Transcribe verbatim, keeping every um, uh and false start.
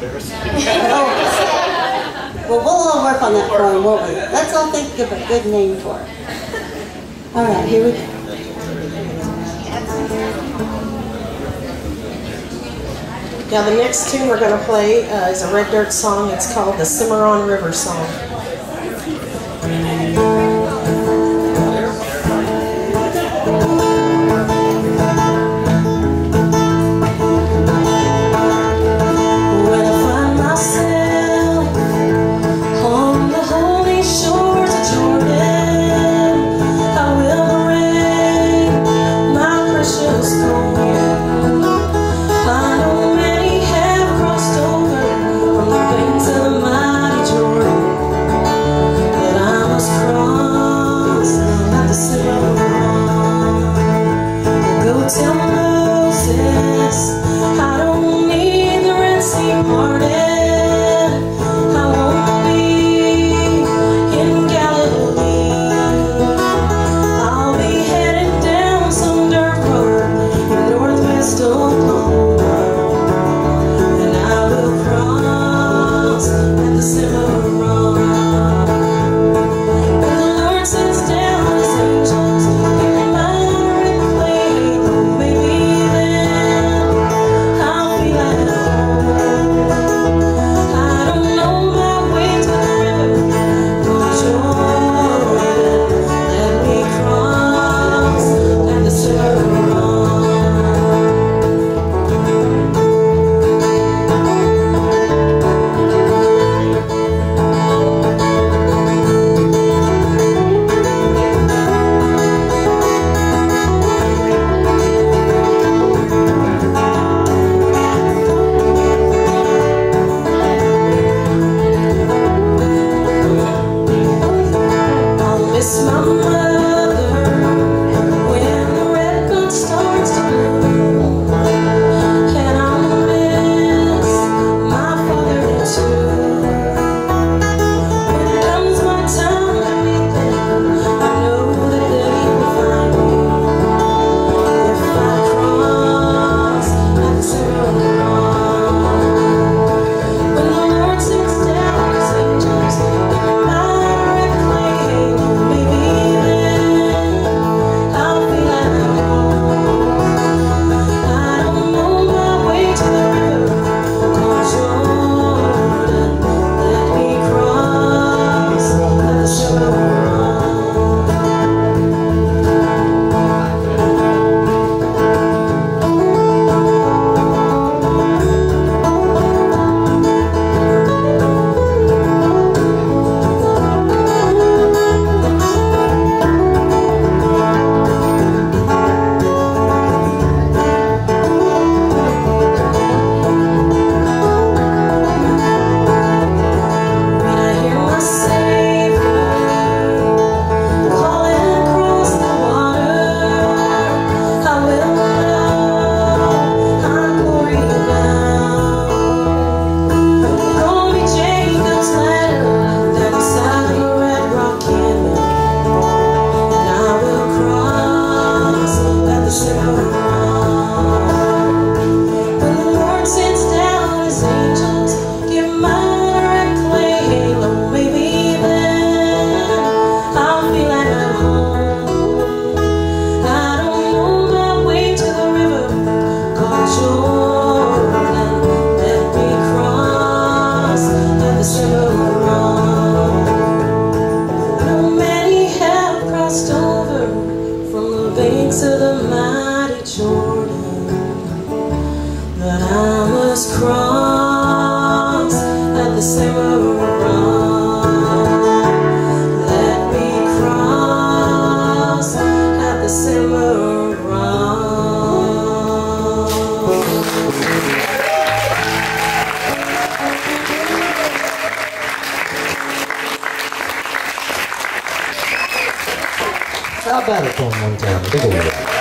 Oh. Well, we'll all work on that for him, won't we? Let's all think of a good name for it. All right, here we go. Now the next tune we're going to play uh, is a Red Dirt song. It's called the Cimarron River Song. Cross at the Cimarron. Let me cross at the Cimarron. How about it one more time?